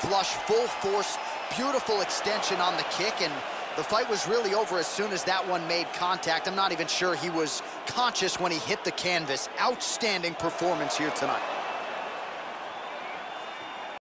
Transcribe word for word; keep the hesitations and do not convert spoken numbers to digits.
flush, full force, beautiful extension on the kick, and the fight was really over as soon as that one made contact. I'm not even sure he was conscious when he hit the canvas. Outstanding performance here tonight.